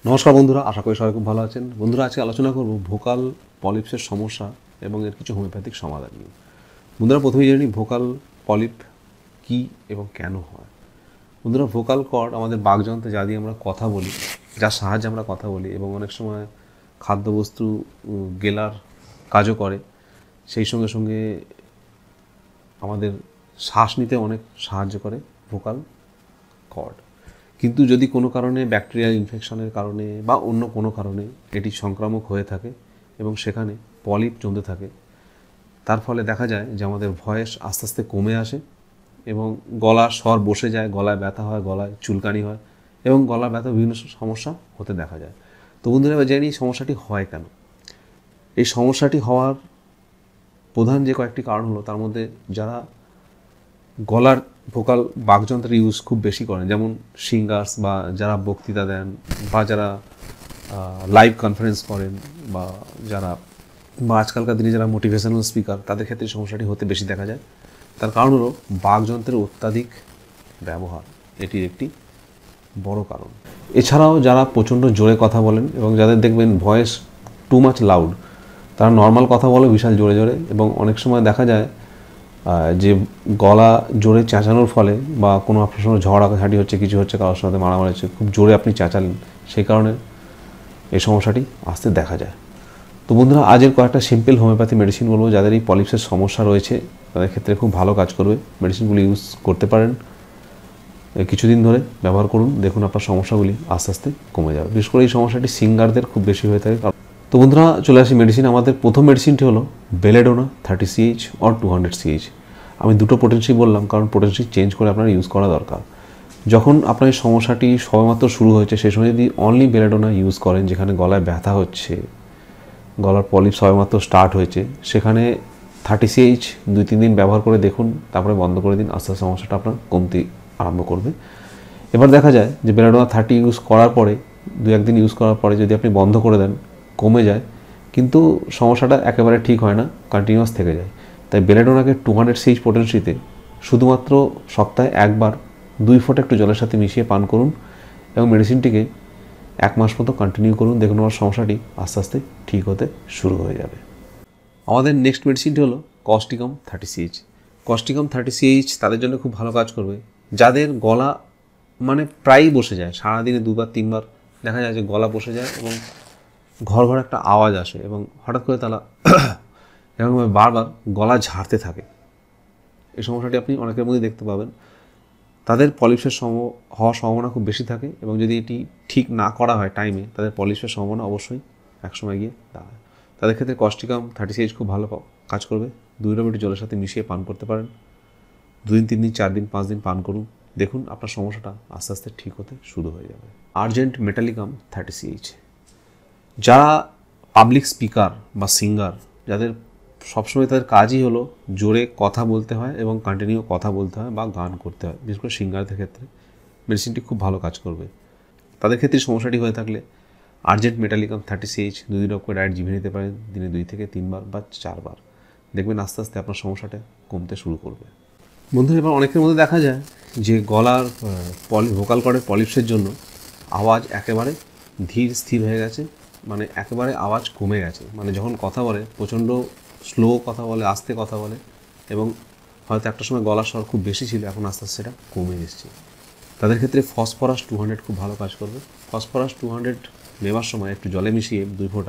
নমস্কার বন্ধুরা, আশা করি সবাই খুব ভালো আছেন। বন্ধুরা, আজকে আলোচনা করব ভোকাল পলিপসের সমস্যা এবং এর কিছু হোমিওপ্যাথিক সমাধান নিয়ে। বন্ধুরা, প্রথমেই জানি ভোকাল পলিপ কী এবং কেন হয়। বন্ধুরা, ভোকাল কর্ড আমাদের বাকযন্ত্রে যা দিয়ে আমরা কথা বলি, যার সাহায্যে আমরা কথা বলি এবং অনেক সময় খাদ্যবস্তু গেলার কাজও করে, সেই সঙ্গে সঙ্গে আমাদের শ্বাস নিতে অনেক সাহায্য করে ভোকাল কর্ড। কিন্তু যদি কোনো কারণে ব্যাকটেরিয়াল ইনফেকশনের কারণে বা অন্য কোনো কারণে এটি সংক্রামক হয়ে থাকে এবং সেখানে পলিপ জমতে থাকে, তার ফলে দেখা যায় যে আমাদের ভয়েস আস্তে আস্তে কমে আসে এবং গলার স্বর বসে যায়, গলায় ব্যথা হয়, গলায় চুলকানি হয় এবং গলা ব্যথা বিভিন্ন সমস্যা হতে দেখা যায়। তো বন্ধুরা, এবার জানি এই সমস্যাটি হয় কেন। এই সমস্যাটি হওয়ার প্রধান যে কয়েকটি কারণ হলো, তার মধ্যে যারা গলার ভোকাল বাকযন্ত্রের ইউজ খুব বেশি করেন, যেমন সিঙ্গার্স বা যারা বক্তৃতা দেন বা যারা লাইভ কনফারেন্স করেন বা যারা আজকালকার দিনে যারা মোটিভেশনাল স্পিকার, তাদের ক্ষেত্রে সমস্যাটি হতে বেশি দেখা যায়। তার কারণ হলো বাকযন্ত্রের অত্যাধিক ব্যবহার, এটির একটি বড় কারণ। এছাড়াও যারা প্রচণ্ড জোরে কথা বলেন এবং যাদের দেখবেন ভয়েস টু মাচ লাউড, তারা নর্মাল কথা বলে বিশাল জোরে জোরে এবং অনেক সময় দেখা যায় যে গলা জোরে চেঁচানোর ফলে বা কোনো আপনার সঙ্গে ঝগড়াঝাটি হচ্ছে, কিছু হচ্ছে, কারোর সাথে মারামারি হচ্ছে, খুব জোরে আপনি চেঁচালেন, সেই কারণে এই সমস্যাটি আসতে দেখা যায়। তো বন্ধুরা, আজের কয়েকটা সিম্পল হোমিওপ্যাথি মেডিসিন বলবো, যাদের এই পলিপসের সমস্যা রয়েছে তাদের ক্ষেত্রে খুব ভালো কাজ করবে। মেডিসিনগুলি ইউজ করতে পারেন, কিছুদিন ধরে ব্যবহার করুন, দেখুন আপনার সমস্যাগুলি আস্তে আস্তে কমে যাবে। বিশেষ করে এই সমস্যাটি সিঙ্গারদের খুব বেশি হয়ে থাকে। তো বন্ধুরা, চলে আসি মেডিসিন। আমাদের প্রথম মেডিসিনটি হলো বেলেডোনা 30 CH অর 200 CH। আমি দুটো পোটেন্সি বললাম কারণ পোটেন্সি চেঞ্জ করে আপনার ইউজ করা দরকার। যখন আপনার এই সমস্যাটি সবেমাত্র শুরু হয়েছে, সেই সময় যদি অনলি বেলেডোনা ইউজ করেন, যেখানে গলায় ব্যথা হচ্ছে, গলার পলিপ সবেমাত্র স্টার্ট হয়েছে, সেখানে 30 CH 2-3 দিন ব্যবহার করে দেখুন, তারপরে বন্ধ করে দিন। আস্তে আস্তে সমস্যাটা আপনার কমতে আরম্ভ করবে। এবার দেখা যায় যে বেলেডোনা 30 ইউজ করার পরে, 2-1 দিন ইউজ করার পরে যদি আপনি বন্ধ করে দেন, কমে যায়, কিন্তু সমস্যাটা একেবারে ঠিক হয় না, কন্টিনিউয়াস থেকে যায়। তাই বেলেডোনাকে 200 CH পোটেন্সিতে শুধুমাত্র সপ্তাহে একবার 2 ফোঁটা একটু জলের সাথে মিশিয়ে পান করুন এবং মেডিসিনটিকে 1 মাস মতো কন্টিনিউ করুন। দেখুন আমার সমস্যাটি আস্তে আস্তে ঠিক হতে শুরু হয়ে যাবে। আমাদের নেক্সট মেডিসিনটি হলো কস্টিকম 30 CH। কস্টিকম 30 CH তাদের জন্য খুব ভালো কাজ করবে যাদের গলা মানে প্রায়ই বসে যায়, সারাদিনে 2-3 বার দেখা যায় যে গলা বসে যায় এবং ঘর ঘর একটা আওয়াজ আসে এবং হঠাৎ করে তারা এরকমভাবে বারবার গলা ঝাড়তে থাকে। এই সমস্যাটি আপনি অনেকের মধ্যে দেখতে পাবেন। তাদের পলিপসের হওয়ার সম্ভাবনা খুব বেশি থাকে এবং যদি এটি ঠিক না করা হয় টাইমে, তাদের পলিপসের সম্ভাবনা অবশ্যই একসময় গিয়ে দাঁড়ায়। তাদের ক্ষেত্রে কস্টিকাম 30 CH খুব ভালো কাজ করবে। 2 ড্রপ জলের সাথে মিশিয়ে পান করতে পারেন। 2 দিন, 3 দিন, 4 দিন, 5 দিন পান করুন, দেখুন আপনার সমস্যাটা আস্তে আস্তে ঠিক হতে শুরু হয়ে যাবে। Argentum metallicum 30 CH। যারা পাবলিক স্পিকার বা সিঙ্গার, যাদের সবসময় তাদের কাজই হলো জোরে কথা বলতে হয় এবং কন্টিনিউ কথা বলতে হয় বা গান করতে হয়, বিশেষ করে সিঙ্গারদের ক্ষেত্রে মেডিসিনটি খুব ভালো কাজ করবে। তাদের ক্ষেত্রে সমস্যাটি হয়ে থাকলে আর্জেন্ট মেটালিকাম 30 CH 2 ড্রপ করে ডায়েট জিভে নিতে পারেন, দিনে 2 থেকে 3 বার বা 4 বার। দেখবেন আস্তে আস্তে আপনার সমস্যাটা কমতে শুরু করবে। বন্ধুরা, এবার অনেকের মধ্যে দেখা যায় যে গলার ভোকাল কর্ডের পলিপসের জন্য আওয়াজ একেবারে ধীর স্থির হয়ে গেছে, মানে একেবারে আওয়াজ কমে গেছে। মানে যখন কথা বলে প্রচণ্ড স্লো কথা বলে, আস্তে কথা বলে এবং হয়তো একটা সময় গলার স্বর খুব বেশি ছিল, এখন আস্তে আস্তে সেটা কমে এসছে। তাদের ক্ষেত্রে ফসফরাস 200 খুব ভালো কাজ করবে। ফসফরাস 200 নেওয়ার সময় একটু জলে মিশিয়ে 2 ফোঁটা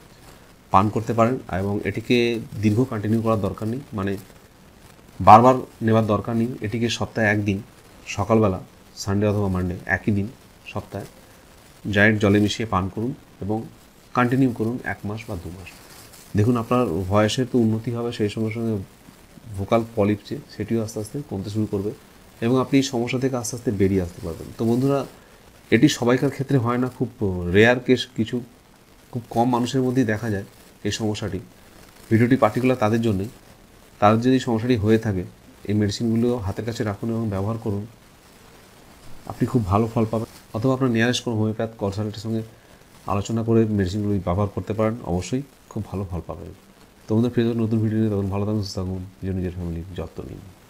পান করতে পারেন এবং এটিকে দীর্ঘ কন্টিনিউ করার দরকার নেই, মানে বারবার নেওয়ার দরকার নেই। এটিকে সপ্তাহে 1 দিন সকালবেলা, সানডে অথবা মানডে, একই দিন সপ্তাহে ডাইরেক্ট জলে মিশিয়ে পান করুন এবং কন্টিনিউ করুন 1 মাস বা 2 মাস। দেখুন আপনার ভয়েসের তো উন্নতি হবে, সেই সঙ্গে সঙ্গে ভোকাল পলিপ সেটিও আস্তে আস্তে কমতে শুরু করবে এবং আপনি এই সমস্যা থেকে আস্তে আস্তে বেরিয়ে আসতে পারবেন। তো বন্ধুরা, এটি সবাইকার ক্ষেত্রে হয় না, খুব রেয়ার কেস, কিছু খুব কম মানুষের মধ্যেই দেখা যায় এই সমস্যাটি। ভিডিওটি পার্টিকুলার তাদের জন্যই। তার যদি সমস্যাটি হয়ে থাকে, এই মেডিসিনগুলো হাতের কাছে রাখুন এবং ব্যবহার করুন, আপনি খুব ভালো ফল পাবেন। অথবা আপনার নিয়ারেস্ট কোনো হোমিওপ্যাথ কনসালটেন্টের সঙ্গে আলোচনা করে মেডিসিনগুলো ব্যবহার করতে পারেন, অবশ্যই খুব ভালো ফল পাবেন। তোমাদের প্রিয় নতুন ভিডিও নিয়ে তখন ভালো থাকুন, সুস্থ থাকুন, নিজের ফ্যামিলির যত্ন নিন।